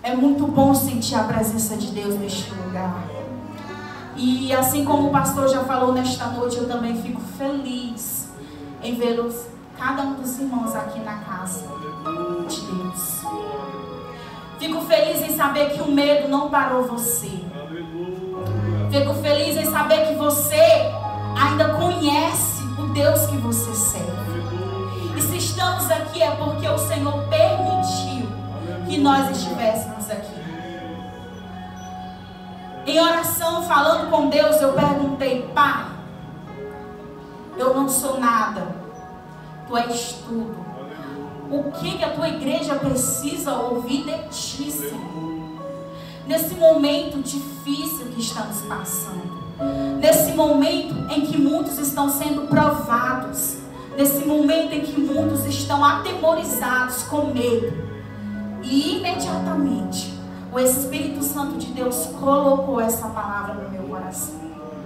É muito bom sentir a presença de Deus neste lugar. E assim como o pastor já falou nesta noite, eu também fico feliz em vê-los, cada um dos irmãos aqui na casa de Deus. Fico feliz em saber que o medo não parou você. Fico feliz em saber que você ainda conhece o Deus que você serve. E se estamos aqui é porque o Senhor permitiu que nós estivéssemos aqui. Em oração, falando com Deus, eu perguntei: Pai, eu não sou nada, Tu és tudo. O que a Tua igreja precisa ouvir de Ti, Senhor? Nesse momento difícil que estamos passando, nesse momento em que muitos estão sendo provados, nesse momento em que muitos estão atemorizados com medo, e imediatamente o Espírito Santo de Deus colocou essa palavra no meu coração.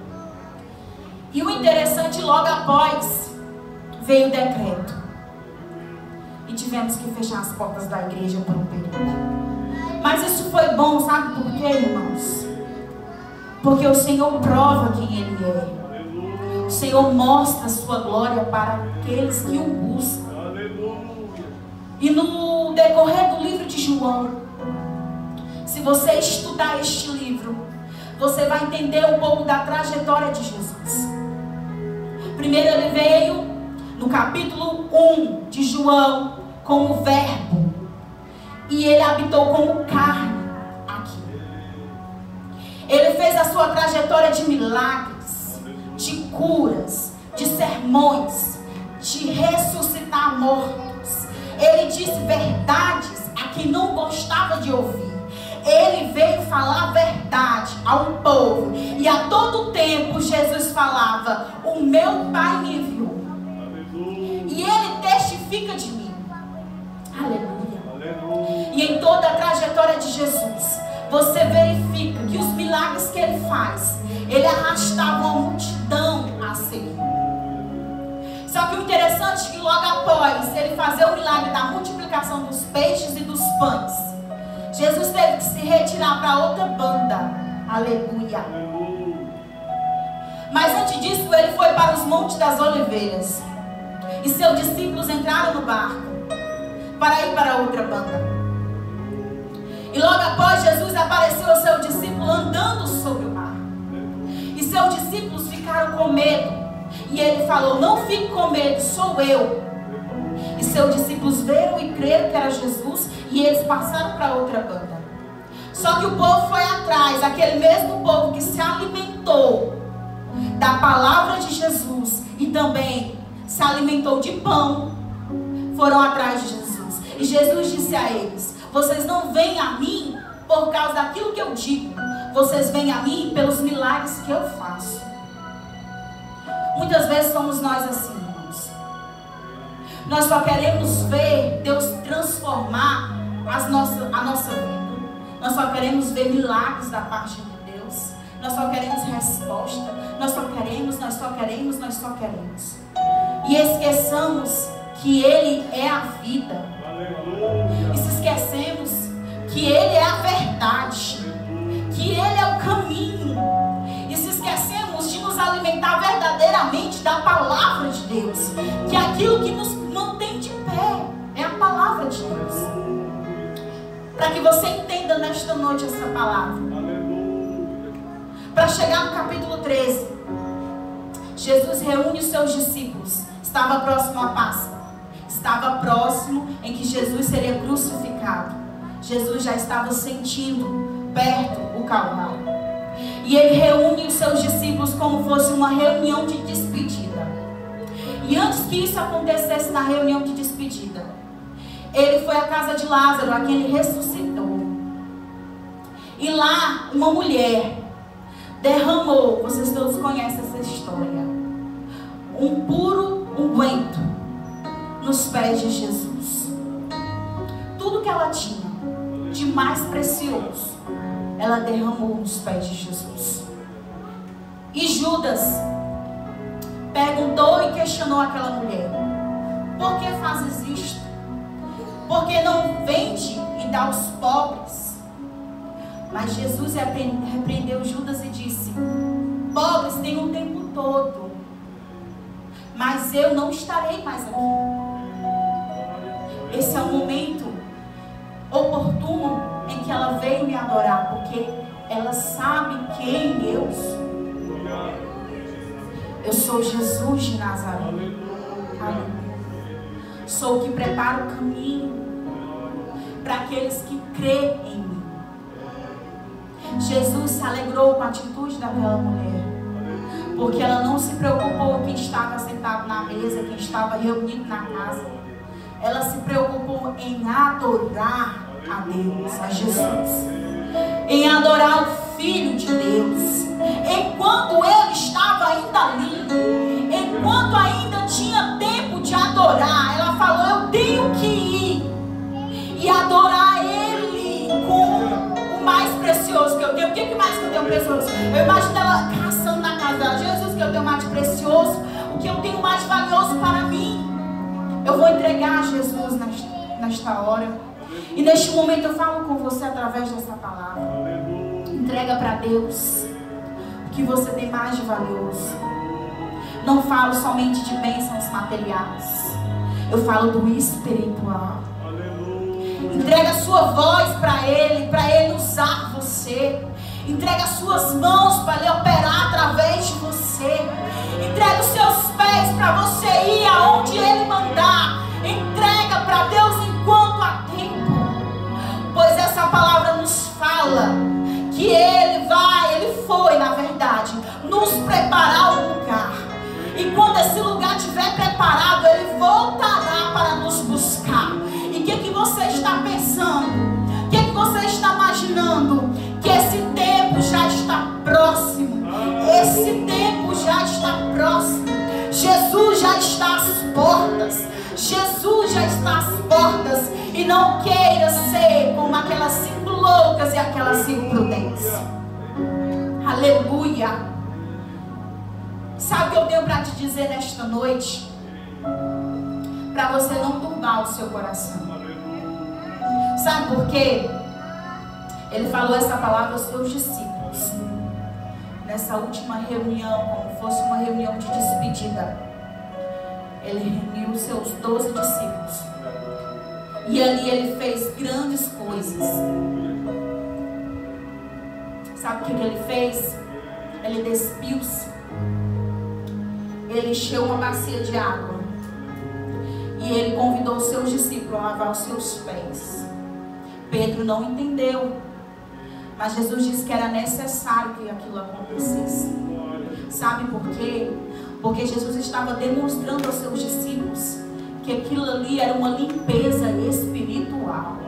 E o interessante, logo após veio o decreto e tivemos que fechar as portas da igreja por um período. Mas isso foi bom, sabe por quê, irmãos? Porque o Senhor prova quem Ele é. O Senhor mostra a sua glória para aqueles que o buscam. E no decorrer do livro de João, se você estudar este livro, você vai entender um pouco da trajetória de Jesus. Primeiro ele veio no capítulo 1 de João como verbo. E ele habitou como carne aqui. Ele fez a sua trajetória de milagres, de curas, de sermões, de ressuscitar mortos. Ele disse verdades a quem não gostava de ouvir. Ele veio falar a verdade ao povo. E a todo tempo Jesus falava: o meu Pai me enviou. E Ele testifica de mim. Aleluia. E em toda a trajetória de Jesus, você verifica que os milagres que Ele faz, Ele arrastava uma multidão a seguir. Só que o interessante é que logo após Ele fazer o milagre da multiplicação dos peixes e dos pães, Jesus teve que se retirar para outra banda. Aleluia. Mas antes disso, Ele foi para os Montes das Oliveiras. E seus discípulos entraram no barco para ir para outra banda. E logo após, Jesus apareceu ao seu discípulo andando sobre o mar. E seus discípulos ficaram com medo. E Ele falou: não fique com medo, sou eu. E seus discípulos viram e creram que era Jesus. E eles passaram para outra banda. Só que o povo foi atrás. Aquele mesmo povo que se alimentou da palavra de Jesus e também se alimentou de pão, foram atrás de Jesus. E Jesus disse a eles: vocês não vêm a mim por causa daquilo que eu digo, vocês vêm a mim pelos milagres que eu faço. Muitas vezes somos nós assim, irmãos. Nós só queremos ver Deus transformar a nossa vida. Nós só queremos ver milagres da parte de Deus. Nós só queremos resposta. Nós só queremos. E esqueçamos que Ele é a vida. E se esquecemos que Ele é a verdade, que Ele é o caminho, e se esquecemos de nos alimentar verdadeiramente da palavra de Deus, que aquilo que nos mantém de pé é a palavra de Deus. Para que você entenda nesta noite essa palavra, para chegar no capítulo 13, Jesus reúne os seus discípulos. Estava próximo à Páscoa. Estava próximo em que Jesus seria crucificado. Jesus já estava sentindo perto o Calvário. E Ele reúne os seus discípulos como fosse uma reunião de despedida. E antes que isso acontecesse na reunião de despedida, Ele foi à casa de Lázaro, a quem Ele ressuscitou. E lá uma mulher derramou, vocês todos conhecem essa história, um puro unguento nos pés de Jesus. Tudo que ela tinha de mais precioso, ela derramou nos pés de Jesus. E Judas perguntou e questionou aquela mulher: por que fazes isto? Por que não vende e dá aos pobres? Mas Jesus repreendeu Judas e disse: pobres têm um tempo todo, mas eu não estarei mais aqui. Esse é o momento oportuno em que ela veio me adorar, porque ela sabe quem eu sou. Eu sou Jesus de Nazaré. Aleluia. Sou o que prepara o caminho para aqueles que creem em mim. Jesus se alegrou com a atitude daquela mulher, porque ela não se preocupou quem estava sentado na mesa, quem estava reunido na casa. Ela se preocupou em adorar a Deus, a Jesus, em adorar o Filho de Deus. Enquanto ele estava ainda ali, enquanto ainda tinha tempo de adorar, ela falou: eu tenho que ir e adorar ele com o mais precioso que eu tenho. O que mais que eu tenho precioso? Eu imagino ela caçando na casa dela: Jesus, que eu tenho mais precioso, o que eu tenho mais valioso para mim, eu vou entregar a Jesus nesta hora. E neste momento eu falo com você através dessa palavra. Entrega para Deus o que você tem mais de valioso. Não falo somente de bênçãos materiais, eu falo do espiritual. Entrega a sua voz para Ele usar você. Entrega as suas mãos para Ele operar através de você. Entrega os seus pés para você ir aonde Ele mandar. Entrega para Deus enquanto há tempo, pois essa palavra nos fala que Ele foi, na verdade, nos preparar um lugar. E quando esse lugar estiver preparado, Ele voltará para nos buscar. E o que você está pensando? O que você está imaginando? Que esse tempo já está próximo. Esse tempo já está próximo. Jesus já está às portas. Jesus já está às portas. E não queira ser como aquelas 5 loucas e aquelas 5 prudentes. Aleluia. Sabe o que eu tenho para te dizer nesta noite? Para você não turbar o seu coração. Sabe por quê? Ele falou essa palavra aos seus discípulos nessa última reunião, como fosse uma reunião de despedida. Ele reuniu os seus 12 discípulos. E ali ele fez grandes coisas. Sabe o que ele fez? Ele despiu-se. Ele encheu uma bacia de água. E ele convidou os seus discípulos a lavar os seus pés. Pedro não entendeu. Mas Jesus disse que era necessário que aquilo acontecesse. Sabe por quê? Porque Jesus estava demonstrando aos seus discípulos que aquilo ali era uma limpeza espiritual.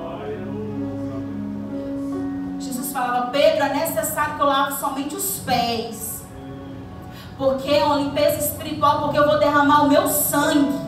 Jesus falava: Pedro, é necessário que eu lave somente os pés, porque é uma limpeza espiritual, porque eu vou derramar o meu sangue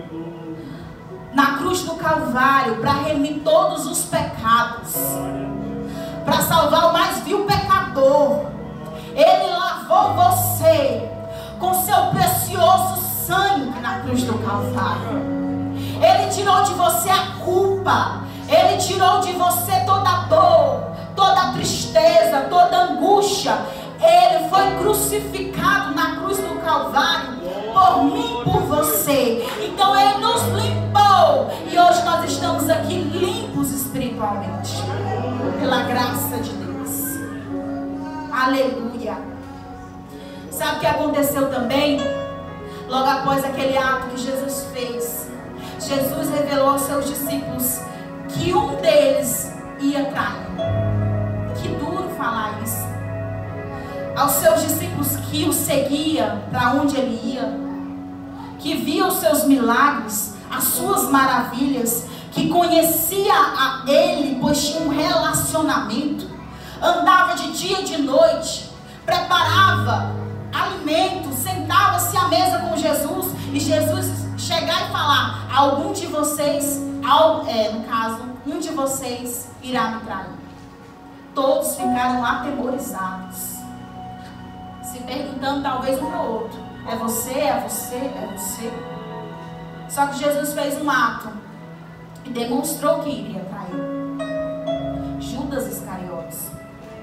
na cruz do Calvário para remir todos os pecados, para salvar o mais vil pecador. Ele lavou você com seu precioso sangue na cruz do Calvário. Ele tirou de você a culpa. Ele tirou de você toda a dor, toda a tristeza, toda a angústia. Ele foi crucificado na cruz do Calvário por mim, por você. Então Ele nos limpou. E hoje nós estamos aqui limpos espiritualmente, pela graça de Deus. Aleluia. Sabe o que aconteceu também? Logo após aquele ato que Jesus fez, Jesus revelou aos seus discípulos que um deles ia trair. Que duro falar isso. Aos seus discípulos que o seguia para onde ele ia, que via os seus milagres, as suas maravilhas, que conhecia a ele, pois tinha um relacionamento, andava de dia e de noite, preparava alimento, sentava-se à mesa com Jesus, e Jesus chegar e falar: algum de vocês, no caso, um de vocês irá me trair. Todos ficaram atemorizados, se perguntando talvez um para o outro: é você, é você, é você? Só que Jesus fez um ato e demonstrou que iria trair: Judas Iscariotes.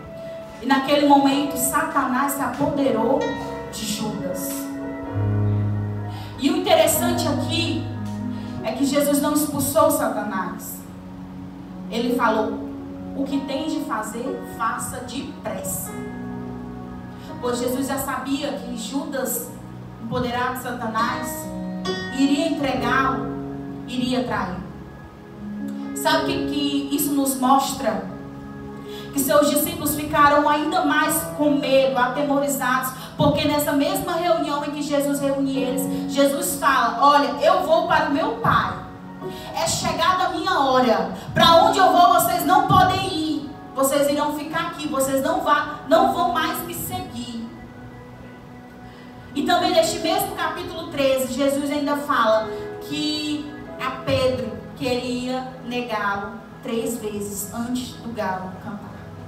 E naquele momento, Satanás se apoderou de Judas. E o interessante aqui é que Jesus não expulsou Satanás. Ele falou: o que tem de fazer, faça depressa. Pois Jesus já sabia que Judas, empoderado de Satanás, iria entregá-lo, iria trair. Sabe o que isso nos mostra? Que seus discípulos ficaram ainda mais com medo, atemorizados, porque nessa mesma reunião em que Jesus reúne eles, Jesus fala: olha, eu vou para o meu Pai, é chegada a minha hora, para onde eu vou vocês não podem ir, vocês irão ficar aqui, vocês não vão mais me seguir. E também neste mesmo capítulo 13, Jesus ainda fala que a Pedro queria negá-lo 3 vezes antes do galo cantar.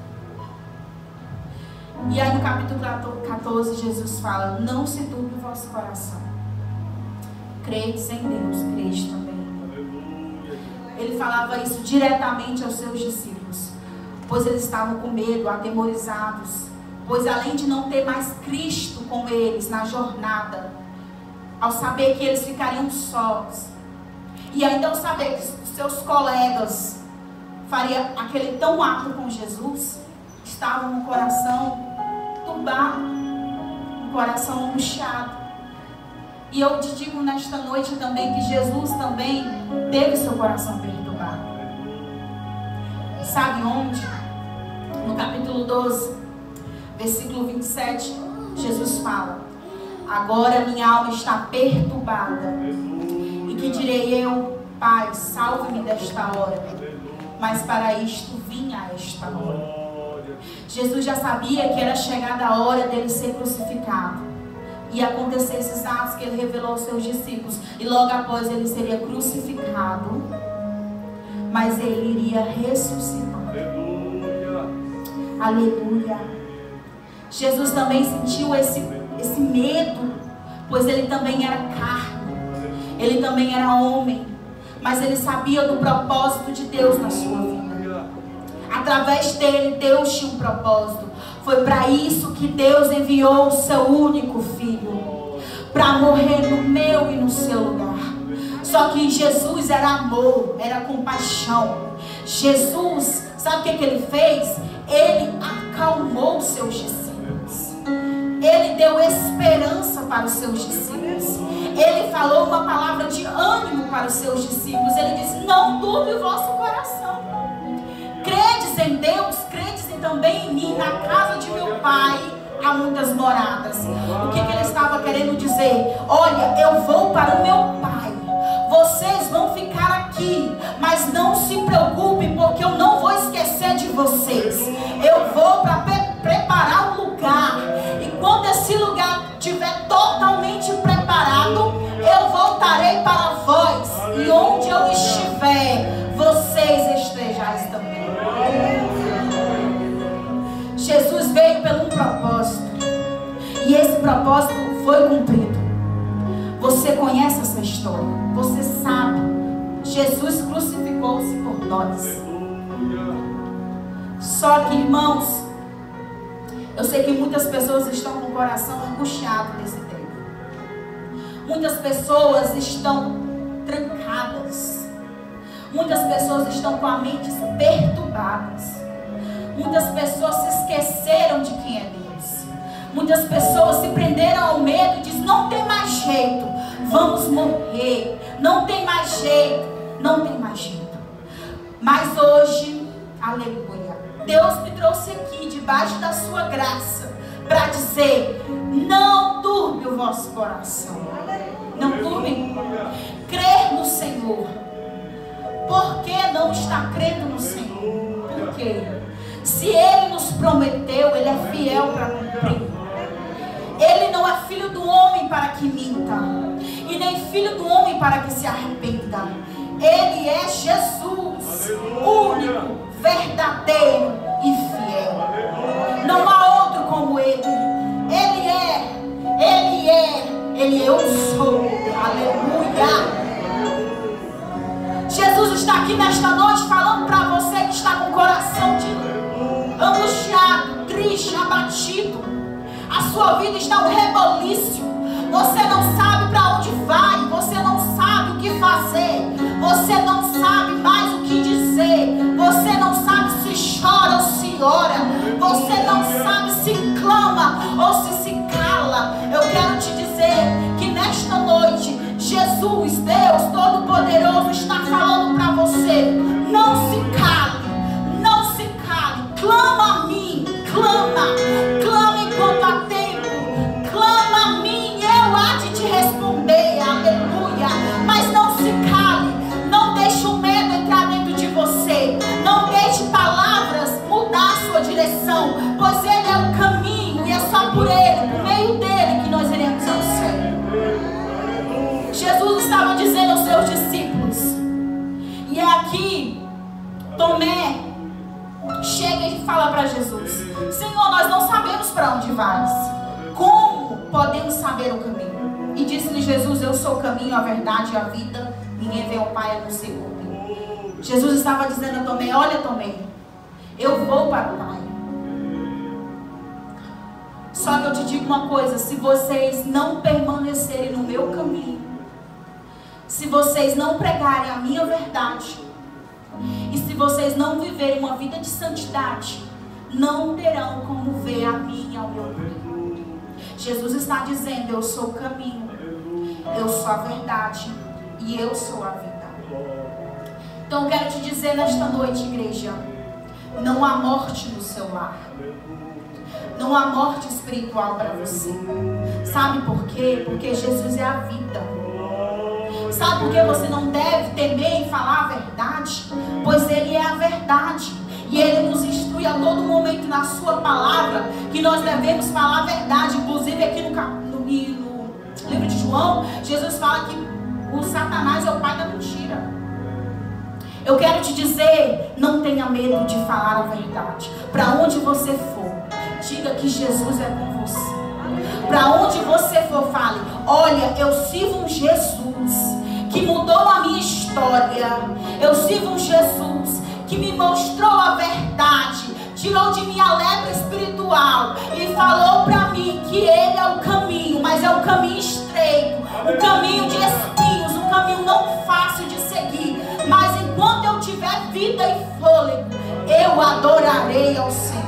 E aí no capítulo 14 Jesus fala: não se turbe o vosso coração, credes em Deus, credes também. Ele falava isso diretamente aos seus discípulos, pois eles estavam com medo, atemorizados, pois além de não ter mais Cristo com eles na jornada, ao saber que eles ficariam sós, e ainda ao saber que seus colegas fariam aquele tão ato com Jesus, estavam no coração turbado, no coração angustiado. E eu te digo nesta noite também que Jesus também teve seu coração perturbado. Sabe onde? No capítulo 12, versículo 27, Jesus fala: agora minha alma está perturbada. E que direi eu? Pai, salve-me desta hora. Mas para isto vim a esta hora. Jesus já sabia que era chegada a hora dele ser crucificado. E acontecer esses atos que ele revelou aos seus discípulos. E logo após ele seria crucificado. Mas ele iria ressuscitar. Aleluia. Jesus também sentiu esse medo, pois ele também era carne, ele também era homem, mas ele sabia do propósito de Deus na sua vida. Através dele, Deus tinha um propósito. Foi para isso que Deus enviou o seu único filho, para morrer no meu e no seu lugar. Só que Jesus era amor, era compaixão. Jesus, sabe o que ele fez? Ele acalmou os seus discípulos. Ele deu esperança para os seus discípulos. Ele falou uma palavra de ânimo para os seus discípulos. Ele disse: não turbe o vosso coração. Credes em Deus, credes também em mim. Na casa de meu Pai há muitas moradas. O que ele estava querendo dizer? Olha, eu vou para o meu Pai. Vocês vão ficar aqui, mas não se preocupe, porque eu não vou esquecer de vocês. Eu vou para preparar um lugar. E quando esse lugar estiver totalmente preparado, eu voltarei para vós. E onde eu estiver, vocês estejais também. Jesus veio por um propósito. E esse propósito foi cumprido. Você conhece essa história. Você sabe. Jesus crucificou-se por nós. Só que, irmãos, eu sei que muitas pessoas estão com o coração angustiado nesse tempo. Muitas pessoas estão trancadas. Muitas pessoas estão com a mente perturbadas. Muitas pessoas se esqueceram de quem é Deus. Muitas pessoas se prenderam ao medo e dizem: não tem mais jeito, vamos morrer. Não tem mais jeito, não tem mais jeito. Mas hoje, aleluia, Deus me trouxe aqui debaixo da sua graça para dizer: não turbe o vosso coração. Não turbe. Crer no Senhor. Por que não está crendo no Senhor? Por quê? Se Ele nos prometeu, Ele é fiel para cumprir. Ele não é filho do homem para que minta, e nem filho do homem para que se arrependa. Ele é Jesus, único, verdadeiro e fiel. Não há outro como Ele. Ele eu sou. Aleluia. Jesus está aqui nesta noite falando para você que está com o coração angustiado, triste, sua vida está um reboliço. Você não sabe para onde vai, você não sabe o que fazer, você não sabe mais o que dizer, você não sabe se chora ou se ora, você não sabe se clama ou se cala. Eu quero te dizer que nesta noite, Jesus, Deus Todo-Poderoso, está falando para você: não se cale, não se cale, clama a mim, clama enquanto há tempo, clama a mim, eu há de te responder, aleluia. Mas não se cale, não deixe o medo entrar dentro de você, não deixe palavras mudar a sua direção, pois Ele é o caminho e é só por Ele, por meio dEle, que nós iremos ao céu. Jesus estava dizendo aos seus discípulos, e é aqui Tomé chega e fala para Jesus: Senhor, nós não sabemos para onde vais, como podemos saber o caminho? E disse-lhe Jesus: eu sou o caminho, a verdade e a vida, ninguém vê ao Pai a não ser por mim. Jesus estava dizendo a Tomé: olha, Tomé, eu vou para o Pai. Só que eu te digo uma coisa: se vocês não permanecerem no meu caminho, se vocês não pregarem a minha verdade, e se vocês não viverem uma vida de santidade, não terão como ver a mim e ao meu Pai. Jesus está dizendo: eu sou o caminho, eu sou a verdade e eu sou a vida. Então eu quero te dizer nesta noite, igreja, não há morte no seu lar, não há morte espiritual para você. Sabe por quê? Porque Jesus é a vida. Sabe por que você não deve temer em falar a verdade? Pois Ele é a verdade. E Ele nos instrui a todo momento na sua palavra que nós devemos falar a verdade. Inclusive aqui no livro de João, Jesus fala que o Satanás é o pai da mentira. Eu quero te dizer, não tenha medo de falar a verdade. Para onde você for, diga que Jesus é com você. Para onde você for, fale: olha, eu sirvo um Jesus que mudou a minha história. Eu sirvo um Jesus que me mostrou a verdade, tirou de mim a lepra espiritual e falou para mim que Ele é o caminho, mas é o caminho estreito, o caminho de espinhos, um caminho não fácil de seguir. Mas enquanto eu tiver vida e fôlego, eu adorarei ao Senhor.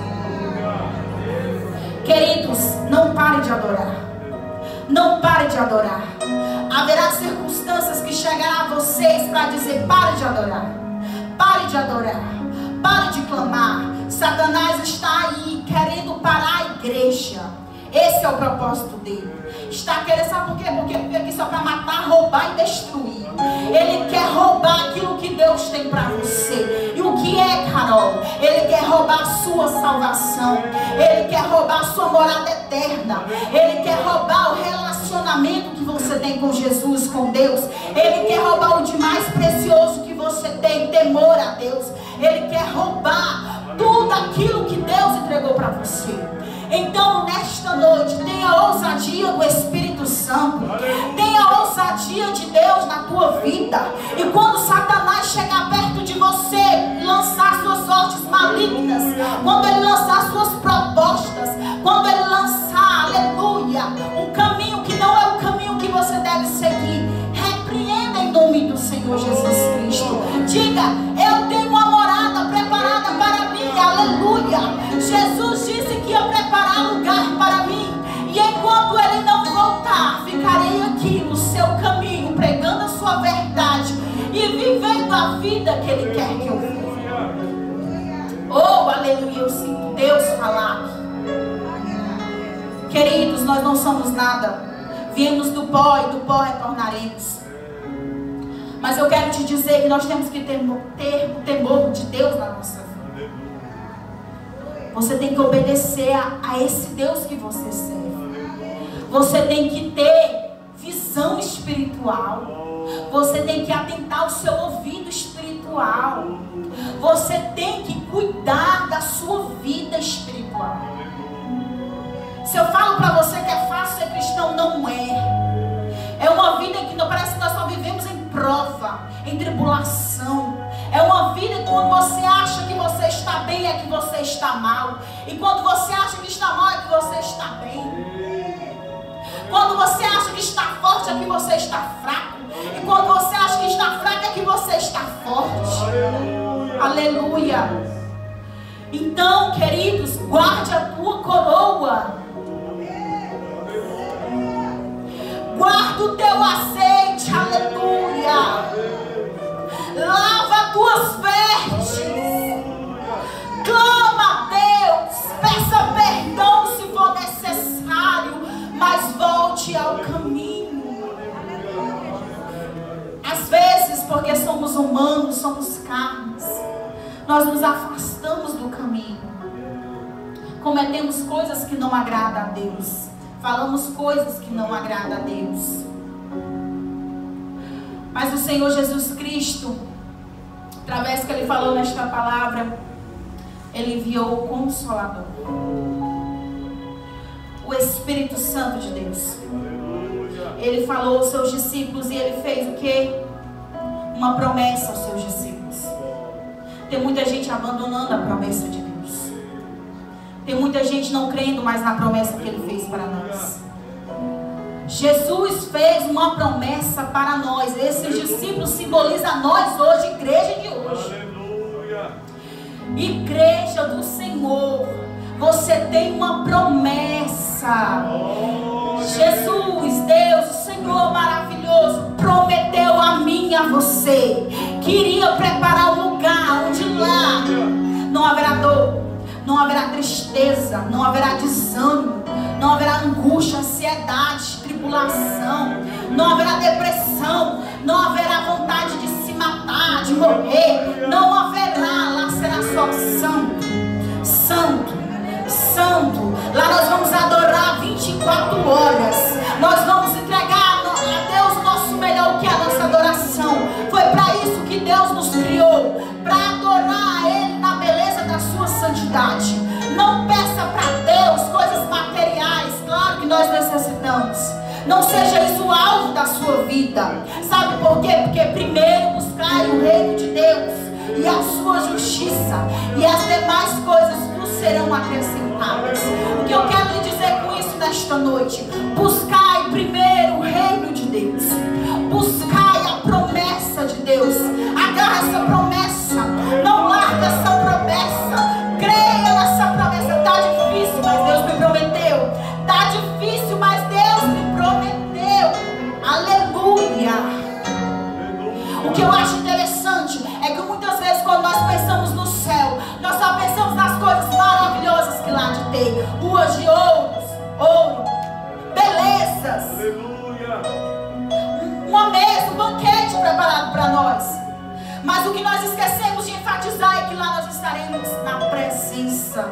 Queridos, não pare de adorar. Não pare de adorar. Haverá circunstâncias que chegarão a vocês para dizer: pare de adorar. Pare de adorar. Pare de clamar. Satanás está aí querendo parar a igreja. Esse é o propósito dele. Está querendo, sabe por quê? Porque ele veio aqui só para matar, roubar e destruir. Ele quer roubar aquilo que Deus tem para você. E o que é, Carol? Ele quer roubar a sua salvação. Ele quer roubar a sua morada eterna. Ele quer roubar o relacionamento que você tem com Jesus, com Deus. Ele quer roubar o de mais precioso que você tem, temor a Deus. Ele quer roubar tudo aquilo que Deus entregou para você. Então nesta noite, tenha a ousadia do Espírito Santo, tenha a ousadia de Deus na tua vida. E quando Satanás chegar perto de você, lançar suas sortes malignas, quando ele lançar suas propostas, quando ele lançar, aleluia, um caminho que não é o caminho que você deve seguir, repreenda em nome do Senhor Jesus Cristo. Diga: eu tenho uma morada preparada para mim, aleluia. Jesus disse que ia preparar lugar para mim, e enquanto Ele não voltar, ficarei aqui no seu caminho, pregando a sua verdade e vivendo a vida que Ele quer que eu viva. Oh, aleluia, eu sinto Deus falar. Queridos, nós não somos nada, viemos do pó e do pó retornaremos. Mas eu quero te dizer que nós temos que ter o temor de Deus na nossa vida. Você tem que obedecer a esse Deus que você serve. Você tem que ter visão espiritual. Você tem que atentar o seu ouvido espiritual. Você tem que cuidar da sua vida espiritual. Se eu falo para você que é fácil ser cristão, não é. É uma vida que parece que nós só vivemos em prova, em tribulação. É uma vida que quando você acha que você está bem, é que você está mal. E quando você acha que está mal, é que você está bem. Quando você acha que está forte, é que você está fraco. E quando você acha que está fraco, é que você está forte. Aleluia. Então, queridos, guarde a tua coroa. Guarda o teu azeite. Aleluia. Lava tuas vestes. Clama a Deus. Peça perdão se for necessário. Mas volte ao caminho. Às vezes, porque somos humanos, somos carnes, nós nos afastamos do caminho. Cometemos coisas que não agradam a Deus. Falamos coisas que não agradam a Deus. Mas o Senhor Jesus Cristo, através que Ele falou nesta palavra, Ele enviou o Consolador, o Espírito Santo de Deus. Ele falou aos seus discípulos e Ele fez o quê? Uma promessa aos seus discípulos. Tem muita gente abandonando a promessa de Deus. Tem muita gente não crendo mais na promessa que Ele fez para nós. Jesus fez uma promessa para nós. Esses discípulos simbolizam nós hoje, igreja de hoje. Igreja do Senhor, você tem uma promessa. Jesus, Deus, o Senhor maravilhoso, prometeu a mim e a você que iria preparar um lugar onde lá não haverá dor, não haverá tristeza, não haverá desânimo, não haverá angústia, ansiedade, tribulação, não haverá depressão, não haverá vontade de se matar, de morrer, não haverá. Lá será só santo, santo, santo. Lá nós vamos adorar 24 horas. Nós vamos entregar a Deus o nosso melhor, que é a nossa adoração. Foi para isso que Deus nos criou, para adorar a Ele na beleza da sua santidade. Não peça para Deus coisas materiais. Claro que nós necessitamos. Não seja isso o alvo da sua vida. Sabe por quê? Porque primeiro buscai o reino de Deus e a sua justiça, e as demais coisas vos serão acrescentadas. O que eu quero lhe dizer com isso nesta noite: buscai primeiro o reino de Deus. Buscai a promessa de Deus. Agarra essa promessa. Não larga essa promessa. Creia nessa promessa. Está difícil, mas Deus me prometeu. Está difícil, mas Deus me prometeu. Aleluia. O que eu acho interessante é que muitas vezes, quando nós pensamos no céu, nós só pensamos nas coisas maravilhosas que lá de tem. Ruas de ouro, belezas, uma mesa, um banquete preparado para nós. Mas o que nós esquecemos de enfatizar é que lá nós estaremos na presença.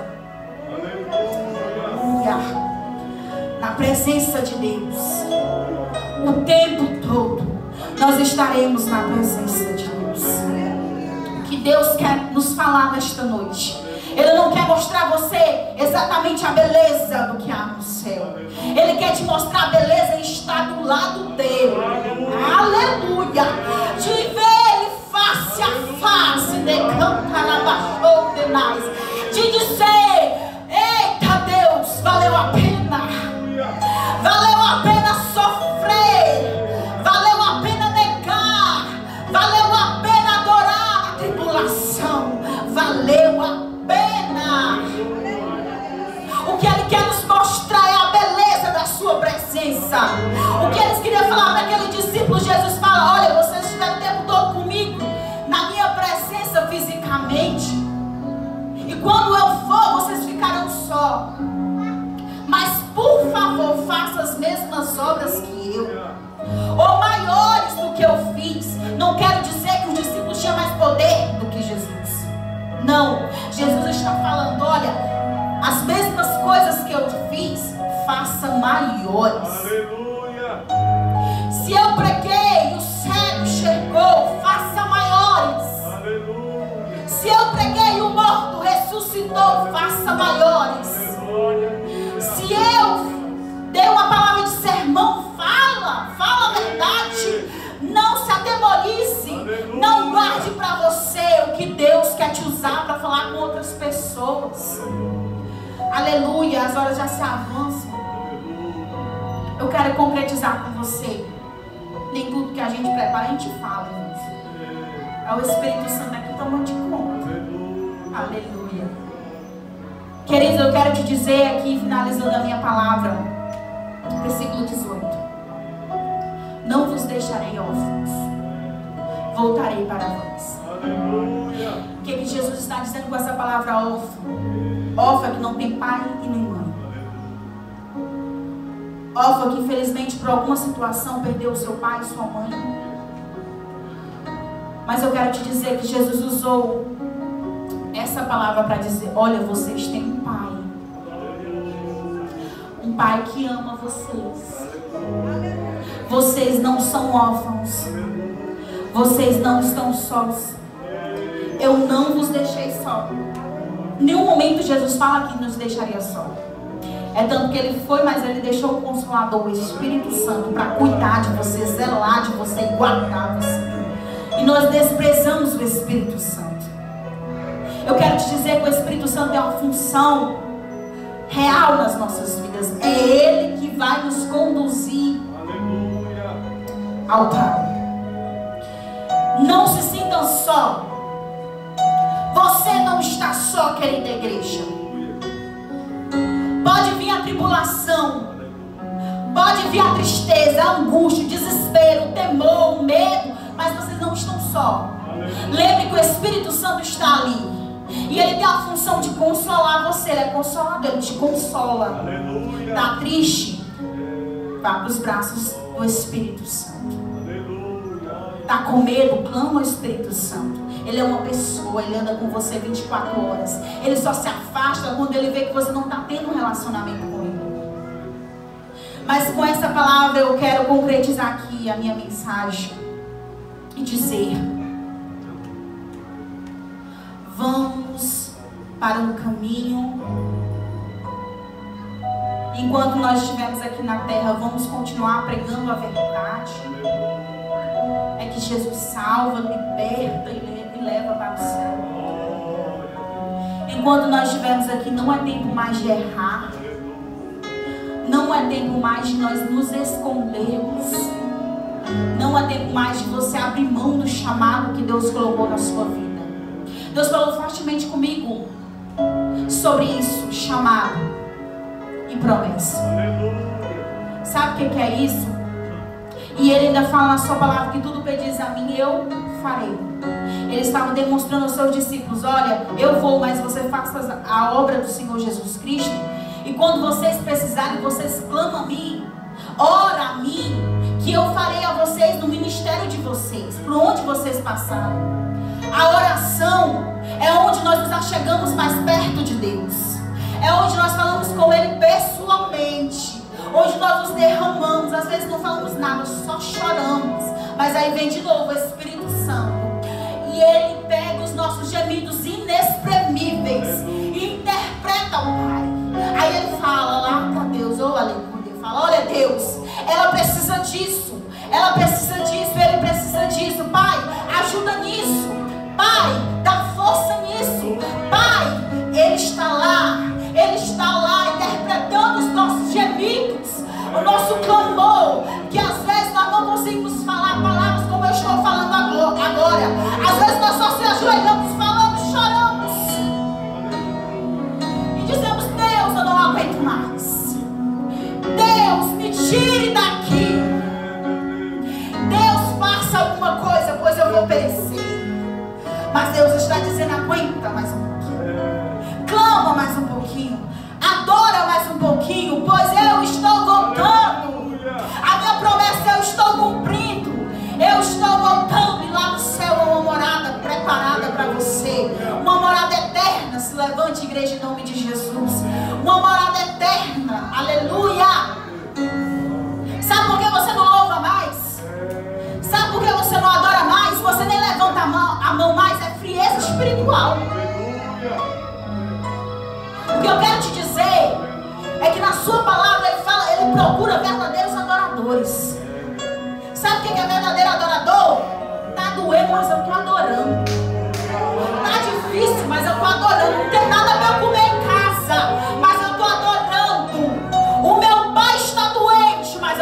Na presença de Deus. O tempo todo nós estaremos na presença de Deus. O que Deus quer nos falar nesta noite: Ele não quer mostrar a você exatamente a beleza do que há no céu. Ele quer te mostrar a beleza e estar do lado dele. Aleluia. De ver Ele face a face, de cantar abaixo de nós, de dizer: eita Deus, valeu a pena. Valeu a pena sofrer. Valeu a pena negar. Valeu a pena adorar a tribulação. Valeu a pena. O que Ele quer nos mostrar é a beleza da sua presença. O que Ele queria falar para aquele discípulo, Jesus fala: olha, vocês estiveram o tempo todo comigo, na minha presença fisicamente, e quando eu for, vocês ficarão só. Mas por favor, faça as mesmas obras que eu, ou maiores do que eu fiz. Não quero dizer que os discípulos tinham mais poder do que Jesus. Não, Jesus está falando: olha, as mesmas coisas que eu fiz, faça maiores. Aleluia. Se eu preguei e o cego enxergou, faça maiores. Aleluia. Se eu preguei e o morto ressuscitou, faça maiores. Aleluia. Se eu dei uma palavra de sermão, fala a verdade. Não se atemorize. Aleluia. Não guarde para você o que Deus quer te usar para falar com outras pessoas. Aleluia. As horas já se avançam. Eu quero concretizar com você. Nem tudo que a gente prepara, a gente fala, irmãos. É o Espírito Santo aqui tomando de conta. Aleluia. Queridos, eu quero te dizer aqui, finalizando a minha palavra, versículo 18. Não vos deixarei órfãos, voltarei para vós. O que Jesus está dizendo com essa palavra órfão? Órfão que não tem pai e nem mãe. Órfão que infelizmente por alguma situação perdeu o seu pai e sua mãe. Mas eu quero te dizer que Jesus usou essa palavra para dizer: olha, vocês têm um pai. Um pai que ama vocês. Vocês não são órfãos. Vocês não estão sós. Eu não vos deixei só. Em nenhum momento Jesus fala que nos deixaria só. É tanto que ele foi, mas ele deixou o Consolador, o Espírito Santo, para cuidar de você, zelar de você e guardar você. E nós desprezamos o Espírito Santo. Eu quero te dizer que o Espírito Santo tem uma função real nas nossas vidas. É Ele que vai nos conduzir ao Pai. Não se sintam só. Você não está só, querida igreja. Pode vir a tribulação, pode vir a tristeza, a angústia, o desespero, o temor, o medo, mas vocês não estão só. Lembre que o Espírito Santo está ali. E ele tem a função de consolar você. Ele é consolador, ele te consola. Está triste? Vá para os braços do Espírito Santo. Está com medo? Clama ao Espírito Santo. Ele é uma pessoa, ele anda com você 24 horas. Ele só se afasta quando ele vê que você não está tendo um relacionamento com ele. Mas com essa palavra eu quero concretizar aqui a minha mensagem e dizer: vamos para um caminho. Enquanto nós estivermos aqui na terra, vamos continuar pregando a verdade. É que Jesus salva, liberta e leva para o céu. Enquanto nós estivermos aqui, não é tempo mais de errar. Não é tempo mais de nós nos escondermos. Não é tempo mais de você abrir mão do chamado que Deus colocou na sua vida. Deus falou fortemente comigo sobre isso, chamado e promessa. Sabe o que é isso? E ele ainda fala na sua palavra que tudo pedis a mim, eu farei. Ele estava demonstrando aos seus discípulos: olha, eu vou, mas você faça a obra do Senhor Jesus Cristo. E quando vocês precisarem, vocês clamam a mim, ora a mim, que eu farei a vocês no ministério de vocês, por onde vocês passarem. A oração é onde nós nos achegamos mais perto de Deus. É onde nós falamos com Ele pessoalmente. Onde nós nos derramamos. Às vezes não falamos nada, só choramos. Mas aí vem de novo o Espírito Santo. E Ele pega os nossos gemidos inexprimíveis e interpreta o Pai. Aí Ele fala lá para Deus: oh, aleluia. Ele fala: olha, Deus, ela precisa disso. Ela precisa disso. Ele precisa disso. Pai, ajuda nisso. Pai, dá força nisso. Pai, Ele está lá. Ele está lá interpretando os nossos gemidos, o nosso clamor, que às vezes nós não conseguimos falar palavras como eu estou falando agora. Às vezes nós só se ajoelhamos, falamos, choramos e dizemos: Deus, eu não aguento mais. Deus, me tire daqui. Deus, faça alguma coisa, pois eu vou perecer. Mas Deus está dizendo: aguenta mais um pouquinho, clama mais um pouquinho, adora mais um pouquinho, pois eu estou voltando. A minha promessa eu estou cumprindo. Eu estou voltando, e lá no céu há uma morada preparada para você. Uma morada eterna. Se levante, igreja, em nome de Jesus. Uma morada eterna. Aleluia. Sabe por que você não louva mais? Sabe por que você não adora mais? Você nem levanta a mão mais. É frieza espiritual. O que eu quero te dizer é que na sua palavra ele fala, ele procura verdadeiros adoradores. Sabe o que é verdadeiro adorador? Tá doendo, mas eu tô adorando. Tá difícil, mas eu tô adorando. Não tem nada para eu comer em casa, mas eu tô adorando. O meu pai está doente, mas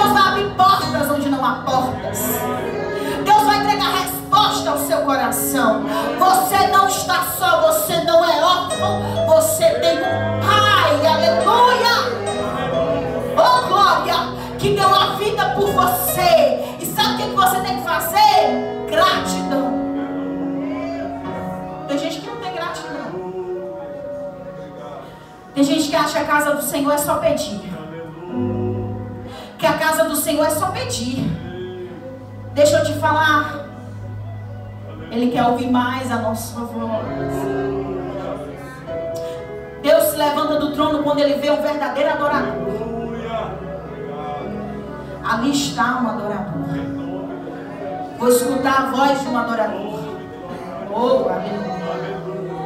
Deus vai abrir portas onde não há portas. Deus vai entregar resposta ao seu coração. Você não está só, você não é órfão, você tem um Pai, aleluia. Oh glória, que deu a vida por você. E sabe o que você tem que fazer? Gratidão. Tem gente que não tem gratidão. Tem gente que acha que a casa do Senhor é só pedir. Que a casa do Senhor é só pedir. Deixa eu te falar. Ele quer ouvir mais a nossa voz. Deus se levanta do trono quando Ele vê um verdadeiro adorador. Ali está um adorador. Vou escutar a voz de um adorador. Oh, aleluia.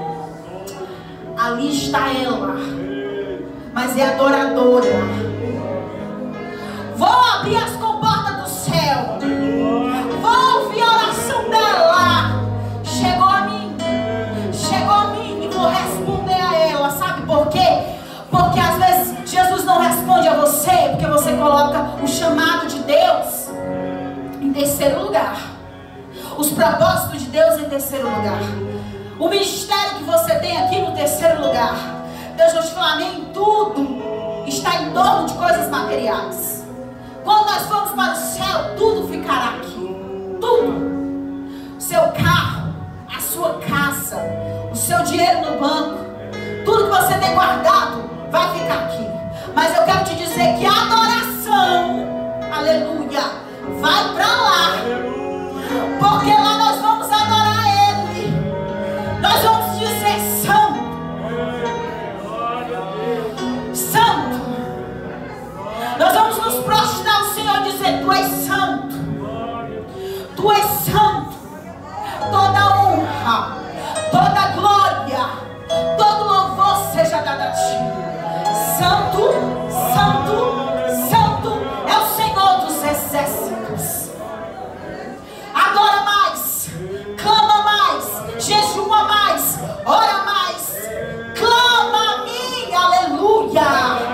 Ali está ela. Mas é adoradora. Vou abrir as comportas do céu. Vou ouvir a oração dela. Chegou a mim. Chegou a mim. E vou responder a ela. Sabe por quê? Porque às vezes Jesus não responde a você. Porque você coloca o chamado de Deus em terceiro lugar. Os propósitos de Deus em terceiro lugar. O ministério que você tem aqui no terceiro lugar. Deus vai te falar, nem tudo está em torno de coisas materiais. Quando nós formos para o céu, tudo ficará aqui. Tudo. O seu carro, a sua casa, o seu dinheiro no banco, tudo que você tem guardado vai ficar aqui. Mas eu quero te dizer que a adoração, aleluia, vai para lá. Porque lá nós vamos adorar Ele. Nós vamos dizer santo. Santo. Nós vamos nos prostrar ao Senhor e dizer, Tu és santo. Tu és santo. Toda honra, toda glória, todo louvor seja dado a Ti. Santo, santo, santo é o Senhor dos exércitos. Adora mais, clama mais, jejua mais, ora mais, clama a mim, aleluia.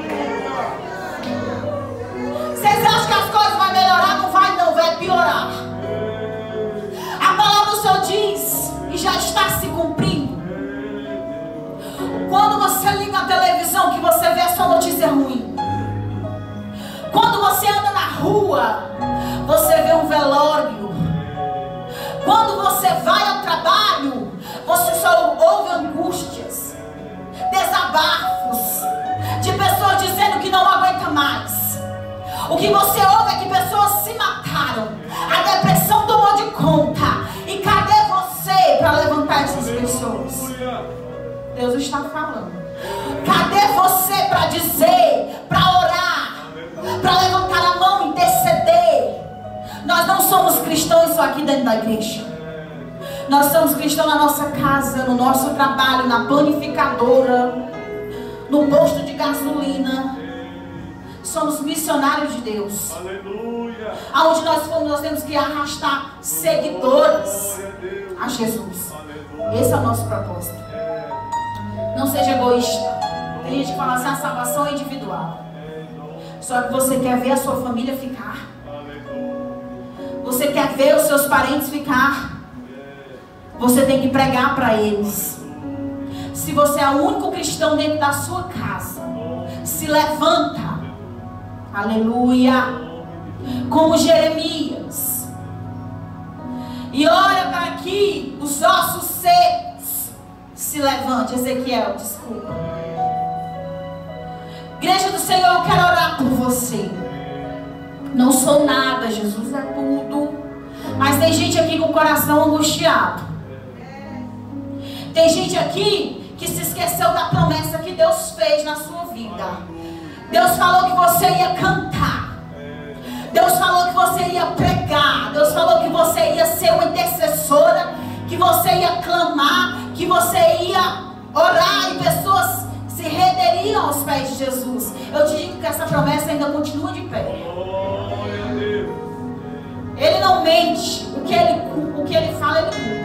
Vocês acham que as coisas vão melhorar? Não vai não, vai piorar. A palavra do Senhor diz, e já está se cumprindo. Quando você liga a televisão, que você vê a sua notícia ruim. Quando você anda na rua, você vê um velório. Quando você vai ao trabalho, você só ouve angústias, desabafos, de pessoas dizendo que não aguenta mais. O que você ouve é que pessoas se mataram, a depressão tomou de conta. E cadê você para levantar essas pessoas? Deus está falando. Cadê você para dizer, para orar, para levantar a mão e interceder? Nós não somos cristãos só aqui dentro da igreja. Nós somos cristãos na nossa casa, no nosso trabalho, na planificadora, no posto de gasolina. Somos missionários de Deus. Aleluia. Aonde nós formos, nós temos que arrastar seguidores a Jesus. Esse é o nosso propósito. Não seja egoísta. Tem gente que fala assim, a salvação é individual. Só que você quer ver a sua família ficar. Você quer ver os seus parentes ficar. Você tem que pregar para eles. Se você é o único cristão dentro da sua casa, se levanta. Aleluia. Como Jeremias. E ora para que os ossos secos se levante. Ezequiel, desculpa. Igreja do Senhor, eu quero orar por você. Não sou nada, Jesus é tudo. Mas tem gente aqui com o coração angustiado. Tem gente aqui que se esqueceu da promessa que Deus fez na sua vida. Deus falou que você ia cantar. Deus falou que você ia pregar. Deus falou que você ia ser uma intercessora. Que você ia clamar. Que você ia orar e pessoas se renderiam aos pés de Jesus. Eu te digo que essa promessa ainda continua de pé. Ele não mente. O que ele fala, ele cumpre.